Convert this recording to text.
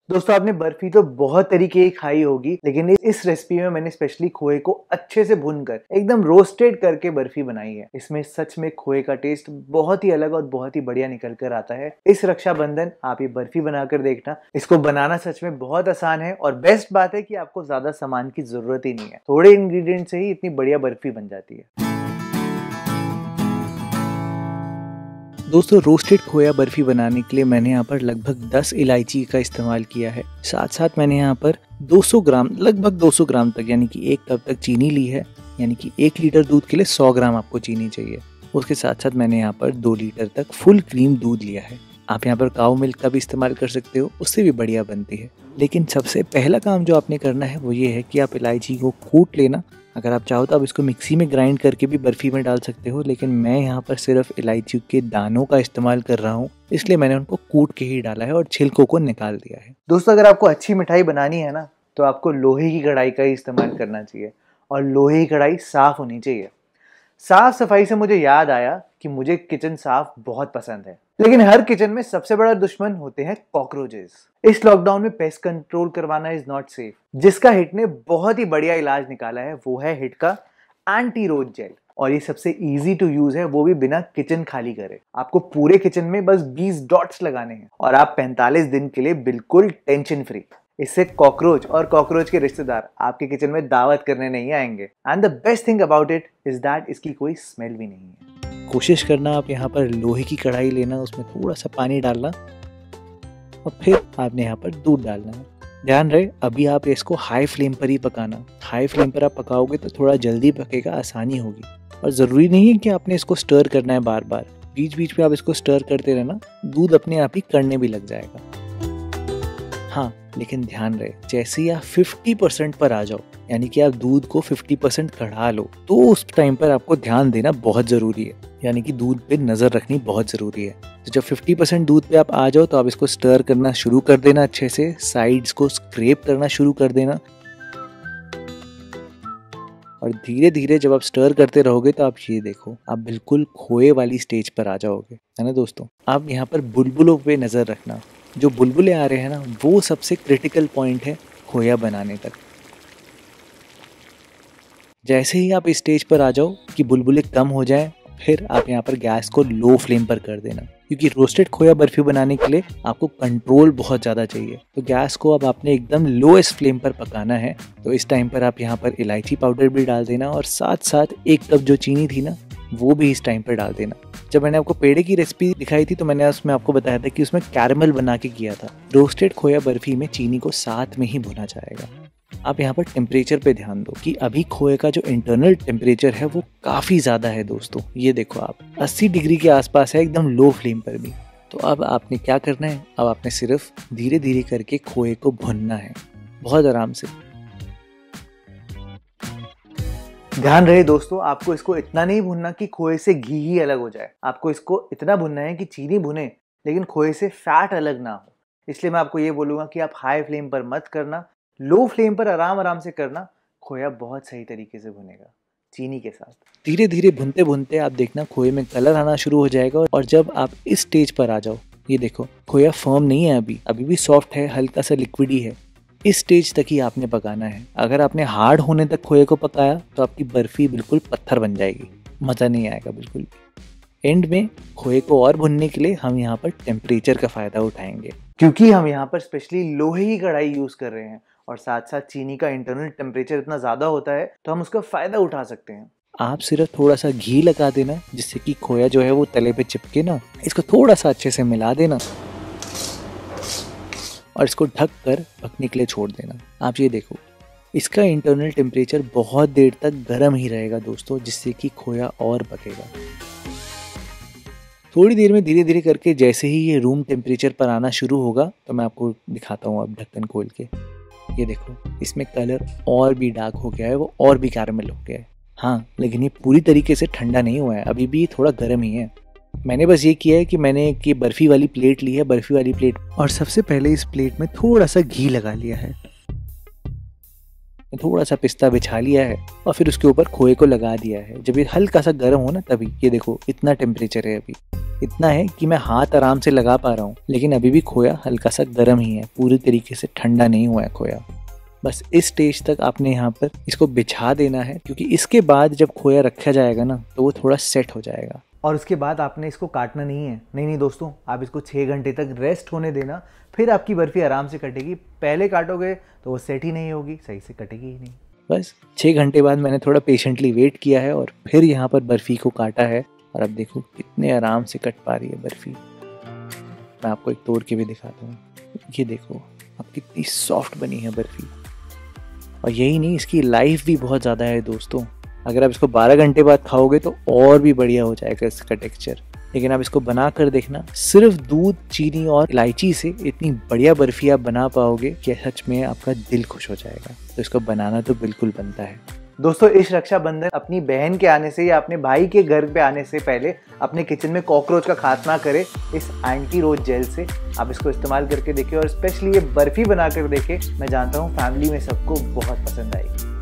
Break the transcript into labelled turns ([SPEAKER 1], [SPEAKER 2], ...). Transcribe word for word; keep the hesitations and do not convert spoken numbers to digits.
[SPEAKER 1] दोस्तों आपने बर्फी तो बहुत तरीके की खाई होगी, लेकिन इस रेसिपी में मैंने स्पेशली खोए को अच्छे से भूनकर एकदम रोस्टेड करके बर्फी बनाई है। इसमें सच में खोए का टेस्ट बहुत ही अलग और बहुत ही बढ़िया निकल कर आता है। इस रक्षाबंधन आप ये बर्फी बनाकर देखना। इसको बनाना सच में बहुत आसान है और बेस्ट बात है कि आपको ज्यादा सामान की जरूरत ही नहीं है। थोड़े इंग्रेडिएंट से ही इतनी बढ़िया बर्फी बन जाती है। दोस्तों रोस्टेड खोया बर्फी बनाने के लिए मैंने यहाँ पर लगभग दस इलायची का इस्तेमाल किया है। साथ साथ मैंने यहाँ पर दो सौ ग्राम लगभग दो सौ ग्राम तक यानी कि एक कप तक चीनी ली है। यानी कि एक लीटर दूध के लिए सौ ग्राम आपको चीनी चाहिए। उसके साथ साथ मैंने यहाँ पर दो लीटर तक फुल क्रीम दूध लिया है। आप यहाँ पर काऊ मिल्क का भी इस्तेमाल कर सकते हो, उससे भी बढ़िया बनती है। लेकिन सबसे पहला काम जो आपने करना है वो ये है कि आप इलायची को कूट लेना। अगर आप चाहो तो आप इसको मिक्सी में ग्राइंड करके भी बर्फी में डाल सकते हो, लेकिन मैं यहाँ पर सिर्फ इलायची के दानों का इस्तेमाल कर रहा हूँ, इसलिए मैंने उनको कूट के ही डाला है और छिलकों को निकाल दिया है। दोस्तों अगर आपको अच्छी मिठाई बनानी है ना, तो आपको लोहे की कढ़ाई का ही इस्तेमाल करना चाहिए और लोहे की कढ़ाई साफ होनी चाहिए। साफ सफाई से मुझे याद आया कि मुझे किचन साफ बहुत पसंद है, लेकिन हर किचन में सबसे बड़ा दुश्मन होते हैं कॉकरोचेस। इस लॉकडाउन में पेस्ट कंट्रोल करवाना इज नॉट सेफ। जिसका हिट ने बहुत ही बढ़िया इलाज निकाला है वो है हिट का एंटी रोच जेल, और ये सबसे इजी टू यूज है, वो भी बिना किचन खाली करे। आपको पूरे किचन में बस बीस डॉट्स लगाने हैं और आप पैंतालीस दिन के लिए बिल्कुल टेंशन फ्री। इससे कॉकरोच और कॉकरोच के रिश्तेदार आपके किचन में दावत करने नहीं आएंगे। And the best thing about it is that इसकी कोई स्मेल भी नहीं है। कोशिश करना आप यहाँ पर लोहे की कढ़ाई लेना, उसमें थोड़ा सा पानी डालना और फिर आपने यहाँ पर दूध डालना है। ध्यान रहे अभी आप इसको हाई फ्लेम पर ही पकाना। हाई फ्लेम पर आप पकाओगे तो थोड़ा जल्दी पकेगा, आसानी होगी। और ज़रूरी नहीं है कि आपने इसको स्टर करना है बार बार, बीच बीच में आप इसको स्टर करते रहना, दूध अपने आप ही कड़ने भी लग जाएगा। हाँ, लेकिन ध्यान रहे जैसे ही आप पचास परसेंट पर आ जाओ, यानी कि आप दूध को पचास परसेंट कढ़ा लो, तो उस टाइम पर आपको ध्यान देना बहुत जरूरी है। यानी कि दूध पे नजर रखनी बहुत जरूरी है। तो जब पचास परसेंट दूध पे आप आ जाओ तो आप इसको स्टर करना शुरू कर देना, अच्छे से साइड्स को स्क्रैप करना शुरू कर देना। और धीरे धीरे जब आप स्टर करते रहोगे तो आप ये देखो आप बिल्कुल खोए वाली स्टेज पर आ जाओगे, है ना दोस्तों। आप यहाँ पर बुलबुलों पे नजर रखना। जो बुलबुले आ रहे हैं ना, वो सबसे क्रिटिकल पॉइंट है खोया बनाने तक। जैसे ही आप इस स्टेज पर आ जाओ कि बुलबुले कम हो जाएं, फिर आप यहाँ पर गैस को लो फ्लेम पर कर देना, क्योंकि रोस्टेड खोया बर्फी बनाने के लिए आपको कंट्रोल बहुत ज़्यादा चाहिए। तो गैस को अब आपने एकदम लोएस्ट फ्लेम पर पकाना है। तो इस टाइम पर आप यहाँ पर इलायची पाउडर भी डाल देना और साथ साथ एक कप जो चीनी थी ना, वो भी इस टाइम पर डाल देना। जब मैंने आपको पेड़े की रेसिपी दिखाई थी तो मैंने उसमें आपको बताया था कि उसमें कैरमल बना के किया था। रोस्टेड खोया बर्फी में चीनी को साथ में ही भुना जाएगा। आप यहाँ पर टेम्परेचर पे ध्यान दो कि अभी खोए का जो इंटरनल टेम्परेचर है वो काफ़ी ज़्यादा है दोस्तों। ये देखो आप अस्सी डिग्री के आसपास है, एकदम लो फ्लेम पर भी। तो अब आपने क्या करना है, अब आपने सिर्फ धीरे धीरे करके खोए को भुनना है, बहुत आराम से। ध्यान रहे दोस्तों, आपको इसको इतना नहीं भुनना कि खोए से घी ही अलग हो जाए। आपको इसको इतना भुनना है कि चीनी भुने लेकिन खोए से फैट अलग ना हो। इसलिए मैं आपको ये बोलूँगा कि आप हाई फ्लेम पर मत करना, लो फ्लेम पर आराम आराम से करना। खोया बहुत सही तरीके से भुनेगा चीनी के साथ। धीरे धीरे भुनते भुनते आप देखना खोए में कलर आना शुरू हो जाएगा। और जब आप इस स्टेज पर आ जाओ, ये देखो खोया फर्म नहीं है, अभी अभी भी सॉफ्ट है, हल्का सा लिक्विड ही है। इस स्टेज तक ही आपने पकाना है। अगर आपने हार्ड होने तक खोए को पकाया तो आपकी बर्फी बिल्कुल पत्थर बन जाएगी, मज़ा नहीं आएगा बिल्कुल। एंड में खोए को और भुनने के लिए हम यहाँ पर टेम्परेचर का फ़ायदा उठाएंगे, क्योंकि हम यहाँ पर स्पेशली लोहे की कढ़ाई यूज़ कर रहे हैं और साथ साथ चीनी का इंटरनल टेम्परेचर इतना ज़्यादा होता है तो हम उसका फ़ायदा उठा सकते हैं। आप सिर्फ थोड़ा सा घी लगा देना, जिससे कि खोया जो है वो तले पे चिपके ना। इसको थोड़ा सा अच्छे से मिला देना और इसको ढक कर पकने के लिए छोड़ देना। आप ये देखो इसका इंटरनल टेम्परेचर बहुत देर तक गर्म ही रहेगा दोस्तों, जिससे कि खोया और पकेगा। थोड़ी देर में धीरे धीरे करके जैसे ही ये रूम टेम्परेचर पर आना शुरू होगा तो मैं आपको दिखाता हूँ। अब ढक्कन खोल के ये देखो इसमें कलर और भी डार्क हो गया है, वो और भी कैरमल हो गया है। हाँ, लेकिन ये पूरी तरीके से ठंडा नहीं हुआ है, अभी भी थोड़ा गर्म ही है। मैंने बस ये किया है कि मैंने एक ये बर्फ़ी वाली प्लेट ली है, बर्फ़ी वाली प्लेट, और सबसे पहले इस प्लेट में थोड़ा सा घी लगा लिया है। थोड़ा सा पिस्ता बिछा लिया है और फिर उसके ऊपर खोए को लगा दिया है। जब ये हल्का सा गर्म हो ना तभी, ये देखो इतना टेम्परेचर है अभी, इतना है कि मैं हाथ आराम से लगा पा रहा हूँ, लेकिन अभी भी खोया हल्का सा गर्म ही है, पूरी तरीके से ठंडा नहीं हुआ है खोया। बस इस स्टेज तक आपने यहाँ पर इसको बिछा देना है, क्योंकि इसके बाद जब खोया रखा जाएगा ना तो वो थोड़ा सेट हो जाएगा। और उसके बाद आपने इसको काटना नहीं है। नहीं नहीं दोस्तों, आप इसको छः घंटे तक रेस्ट होने देना, फिर आपकी बर्फ़ी आराम से कटेगी। पहले काटोगे तो वो सेट ही नहीं होगी, सही से कटेगी ही नहीं। बस छः घंटे बाद मैंने थोड़ा पेशेंटली वेट किया है और फिर यहाँ पर बर्फ़ी को काटा है, और अब देखो कितने आराम से कट पा रही है बर्फ़ी। मैं आपको एक तोड़ के भी दिखाता हूँ, ये देखो अब कितनी सॉफ्ट बनी है बर्फ़ी। और यही नहीं, इसकी लाइफ भी बहुत ज़्यादा है दोस्तों। अगर आप इसको बारह घंटे बाद खाओगे तो और भी बढ़िया हो जाएगा इसका टेक्सचर। लेकिन आप इसको बना कर देखना, सिर्फ दूध, चीनी और इलायची से इतनी बढ़िया बर्फ़ी आप बना पाओगे कि सच में आपका दिल खुश हो जाएगा। तो इसको बनाना तो बिल्कुल बनता है। दोस्तों, इस रक्षाबंधन अपनी बहन के आने से या अपने भाई के घर पे आने से पहले अपने किचन में कॉकरोच का खात्मा करें इस एंटी रोज जेल से। आप इसको इस्तेमाल करके देखिए और स्पेशली ये बर्फ़ी बना कर देखें। मैं जानता हूँ फैमिली में सबको बहुत पसंद आएगी।